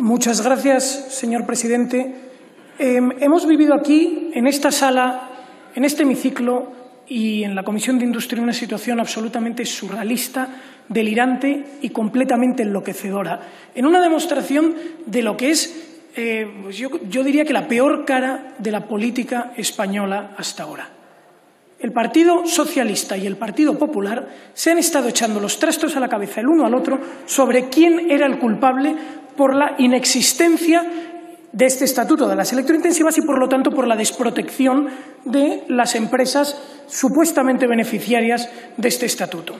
Muchas gracias, señor presidente. Hemos vivido aquí, en esta sala, en este hemiciclo y en la Comisión de Industria, una situación absolutamente surrealista, delirante y completamente enloquecedora. En una demostración de lo que es, yo diría que la peor cara de la política española hasta ahora. El Partido Socialista y el Partido Popular se han estado echando los trastos a la cabeza el uno al otro sobre quién era el culpable por la inexistencia de este estatuto de las electrointensivas y, por lo tanto, por la desprotección de las empresas supuestamente beneficiarias de este estatuto.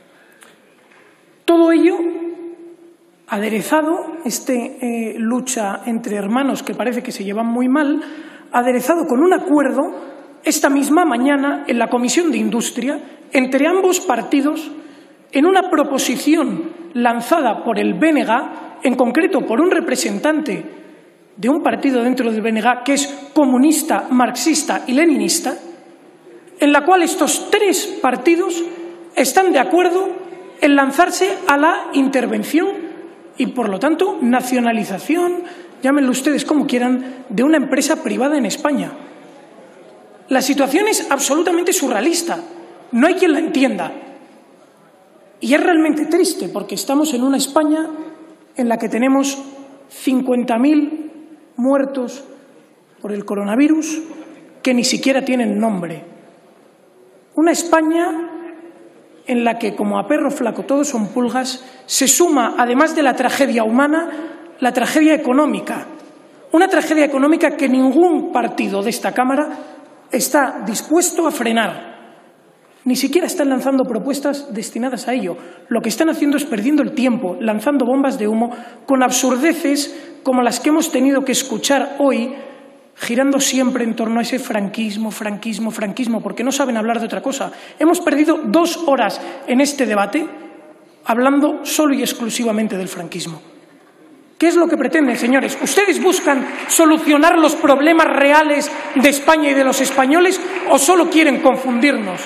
Todo ello aderezado, lucha entre hermanos que parece que se llevan muy mal, aderezado con un acuerdo esta misma mañana en la Comisión de Industria entre ambos partidos en una proposición lanzada por el BNG, en concreto por un representante de un partido dentro del BNG que es comunista, marxista y leninista, en la cual estos tres partidos están de acuerdo en lanzarse a la intervención y, por lo tanto, nacionalización, llámenlo ustedes como quieran, de una empresa privada en España. La situación es absolutamente surrealista, no hay quien la entienda. Y es realmente triste porque estamos en una España en la que tenemos 50.000 muertos por el coronavirus que ni siquiera tienen nombre. Una España en la que, como a perro flaco todos son pulgas, se suma, además de la tragedia humana, la tragedia económica. Una tragedia económica que ningún partido de esta Cámara está dispuesto a frenar. Ni siquiera están lanzando propuestas destinadas a ello. Lo que están haciendo es perdiendo el tiempo, lanzando bombas de humo con absurdeces como las que hemos tenido que escuchar hoy, girando siempre en torno a ese franquismo, franquismo, franquismo, porque no saben hablar de otra cosa. Hemos perdido 2 horas en este debate hablando solo y exclusivamente del franquismo. ¿Qué es lo que pretenden, señores? ¿Ustedes buscan solucionar los problemas reales de España y de los españoles o solo quieren confundirnos?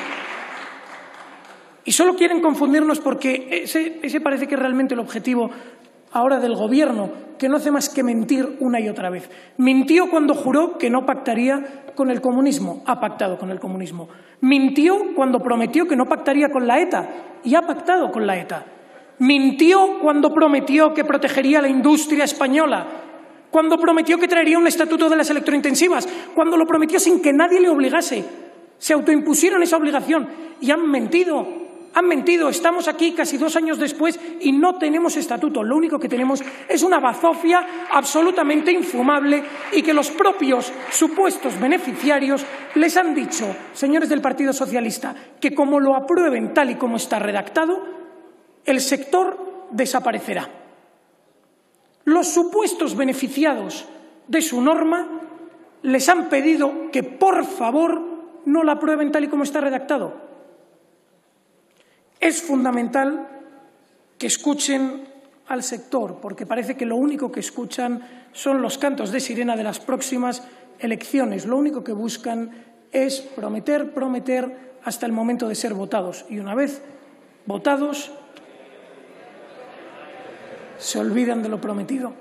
Y solo quieren confundirnos porque ese parece que es realmente el objetivo ahora del Gobierno, que no hace más que mentir una y otra vez. Mintió cuando juró que no pactaría con el comunismo, ha pactado con el comunismo. Mintió cuando prometió que no pactaría con la ETA y ha pactado con la ETA. Mintió cuando prometió que protegería la industria española, cuando prometió que traería un estatuto de las electrointensivas, cuando lo prometió sin que nadie le obligase. Se autoimpusieron esa obligación y han mentido. Han mentido, estamos aquí casi 2 años después y no tenemos estatuto. Lo único que tenemos es una bazofia absolutamente infumable y que los propios supuestos beneficiarios les han dicho, señores del Partido Socialista, que como lo aprueben tal y como está redactado, el sector desaparecerá. Los supuestos beneficiados de su norma les han pedido que, por favor, no la aprueben tal y como está redactado. Es fundamental que escuchen al sector, porque parece que lo único que escuchan son los cantos de sirena de las próximas elecciones. Lo único que buscan es prometer, prometer hasta el momento de ser votados. Y una vez votados, se olvidan de lo prometido.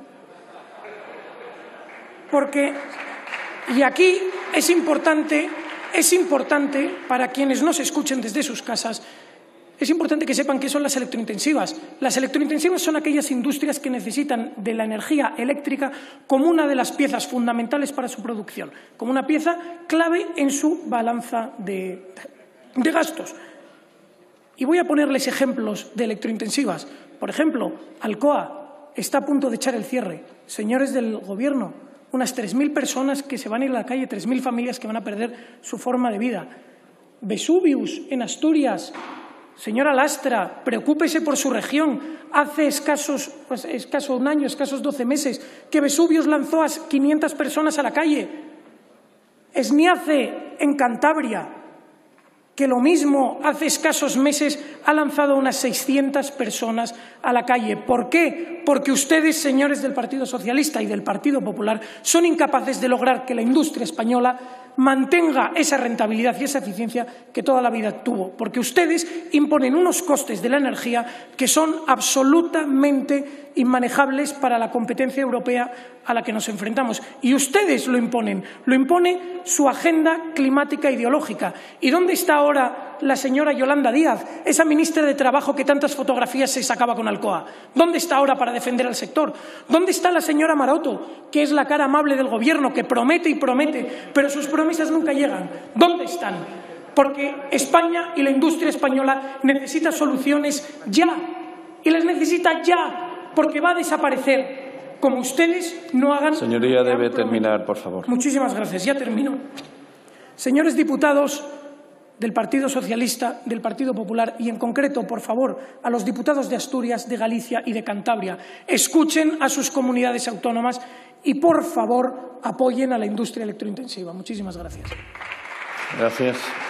Porque, y aquí es importante para quienes nos escuchen desde sus casas, es importante que sepan qué son las electrointensivas. Las electrointensivas son aquellas industrias que necesitan de la energía eléctrica como una de las piezas fundamentales para su producción, como una pieza clave en su balanza de gastos. Y voy a ponerles ejemplos de electrointensivas. Por ejemplo, Alcoa está a punto de echar el cierre. Señores del Gobierno, unas 3.000 personas que se van a ir a la calle, 3.000 familias que van a perder su forma de vida. Vesuvius, en Asturias. Señora Lastra, preocúpese por su región. Hace escaso un año, escasos 12 meses, que Vesuvius lanzó a 500 personas a la calle. Esniace, en Cantabria, que lo mismo hace escasos meses ha lanzado unas 600 personas a la calle. ¿Por qué? Porque ustedes, señores del Partido Socialista y del Partido Popular, son incapaces de lograr que la industria española mantenga esa rentabilidad y esa eficiencia que toda la vida tuvo, porque ustedes imponen unos costes de la energía que son absolutamente inmanejables para la competencia europea a la que nos enfrentamos. Y ustedes lo impone su agenda climática ideológica. ¿Y dónde está ahora la señora Yolanda Díaz, esa ministra de Trabajo que tantas fotografías se sacaba con Alcoa? ¿Dónde está ahora para defender al sector? ¿Dónde está la señora Maroto, que es la cara amable del Gobierno, que promete y promete, pero sus promesas nunca llegan? ¿Dónde están? Porque España y la industria española necesita soluciones ya, y las necesita ya, porque va a desaparecer, como ustedes no hagan... Señoría, debe terminar, por favor. Muchísimas gracias. Ya termino. Señores diputados del Partido Socialista, del Partido Popular y, en concreto, por favor, a los diputados de Asturias, de Galicia y de Cantabria, escuchen a sus comunidades autónomas y, por favor, apoyen a la industria electrointensiva. Muchísimas gracias. Gracias.